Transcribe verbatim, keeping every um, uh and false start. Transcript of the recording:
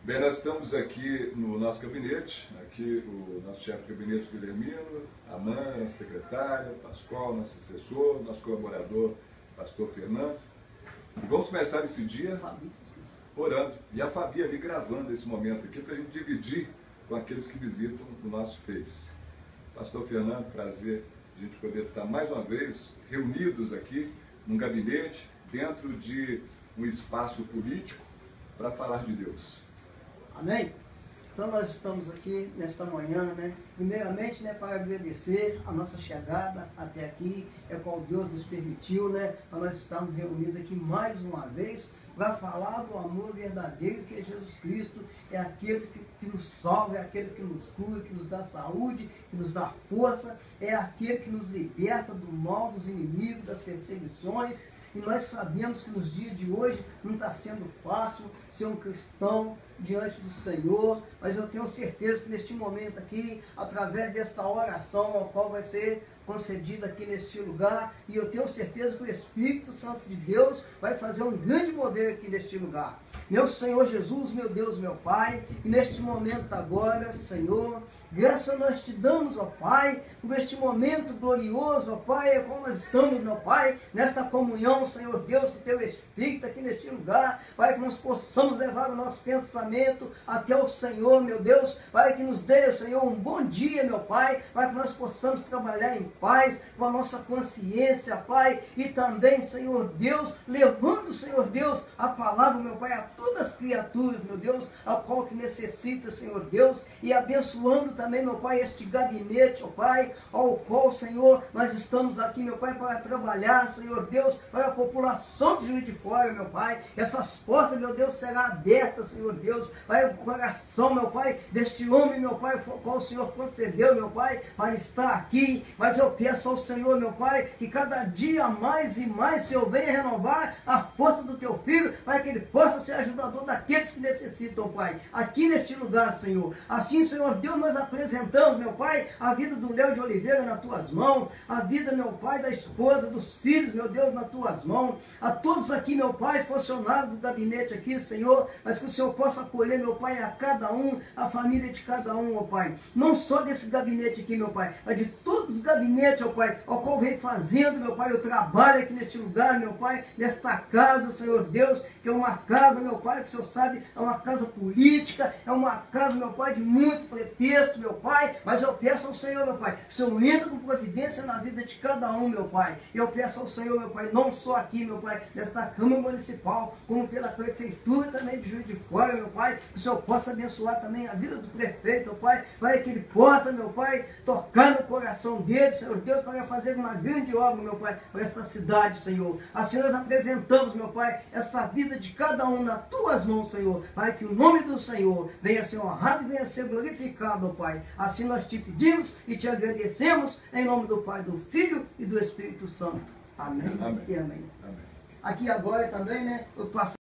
Bem, nós estamos aqui no nosso gabinete, aqui o nosso chefe de gabinete, Guilhermino, a mãe, a secretária, Pascoal, nosso assessor, nosso colaborador, pastor Fernando. E vamos começar esse dia orando. E a Fabi ali gravando esse momento aqui para a gente dividir com aqueles que visitam o nosso Face. Pastor Fernando, prazer a gente poder estar mais uma vez reunidos aqui num gabinete, dentro de um espaço político, para falar de Deus. Amém? Então nós estamos aqui nesta manhã, né? Primeiramente, né, para agradecer a nossa chegada até aqui, é qual Deus nos permitiu, né? Para nós estarmos reunidos aqui mais uma vez, para falar do amor verdadeiro que é Jesus Cristo, é aquele que, que nos salva, é aquele que nos cura, que nos dá saúde, que nos dá força, é aquele que nos liberta do mal, dos inimigos, das perseguições. E nós sabemos que nos dias de hoje não está sendo fácil ser um cristão diante do Senhor, mas eu tenho certeza que neste momento aqui, através desta oração, a qual vai ser concedida aqui neste lugar, e eu tenho certeza que o Espírito Santo de Deus vai fazer um grande mover aqui neste lugar. Meu Senhor Jesus, meu Deus, meu Pai, e neste momento agora, Senhor, graças nós te damos, ó Pai, por este momento glorioso, ó Pai, é como nós estamos, meu Pai, nesta comunhão, Senhor Deus, com o teu Espírito aqui neste lugar, Pai, que nós possamos levar o nosso pensamento até o Senhor, meu Deus, Pai, que nos dê, Senhor, um bom dia, meu Pai, Pai, que nós possamos trabalhar em paz, com a nossa consciência, Pai, e também, Senhor Deus, levando, Senhor Deus, a palavra, meu Pai, a todas as criaturas, meu Deus, ao qual que necessita, Senhor Deus, e abençoando também, meu Pai, este gabinete, ó Pai, ao qual, Senhor, nós estamos aqui, meu Pai, para trabalhar, Senhor Deus, para a população de Juiz de Fora, meu Pai, essas portas, meu Deus, serão abertas, Senhor Deus, Pai, o coração, meu Pai, deste homem, meu Pai, qual o Senhor concedeu, meu Pai, para estar aqui, mas eu peço ao Senhor, meu Pai, que cada dia mais e mais, Senhor, venha renovar a força do teu filho, para que ele possa ser ajudador daqueles que necessitam, Pai, aqui neste lugar, Senhor. Assim, Senhor Deus, nós apresentamos, meu Pai, a vida do Léo de Oliveira nas tuas mãos, a vida, meu Pai, da esposa, dos filhos, meu Deus, nas tuas mãos, a todos aqui, meu Pai, funcionários do gabinete aqui, Senhor, mas que o Senhor possa acolher, meu Pai, a cada um, a família de cada um, ó Pai, não só desse gabinete aqui, meu Pai, mas de todos os gabinetes, ó Pai, ao qual vem fazendo, meu Pai, o trabalho aqui neste lugar, meu Pai, nesta casa, Senhor Deus, que é uma casa, meu Pai, que o Senhor sabe, é uma casa política, é uma casa, meu Pai, de muito pretexto, meu Pai, mas eu peço ao Senhor, meu Pai, que o Senhor entra com providência na vida de cada um, meu Pai. Eu peço ao Senhor, meu Pai, não só aqui, meu Pai, nesta Câmara Municipal, como pela Prefeitura também de Juiz de Fora, meu Pai, que o Senhor possa abençoar também a vida do prefeito, meu Pai, para que ele possa, meu Pai, tocar no coração dele, Senhor Deus, para fazer uma grande obra, meu Pai, para esta cidade, Senhor. Assim nós apresentamos, meu Pai, esta vida de cada um nas tuas mãos, Senhor, para que o nome do Senhor venha a ser honrado e venha a ser glorificado, ó Pai. Assim nós te pedimos e te agradecemos, em nome do Pai, do Filho e do Espírito Santo. Amém, Amém. E amém. Amém. Aqui agora também, né, eu passo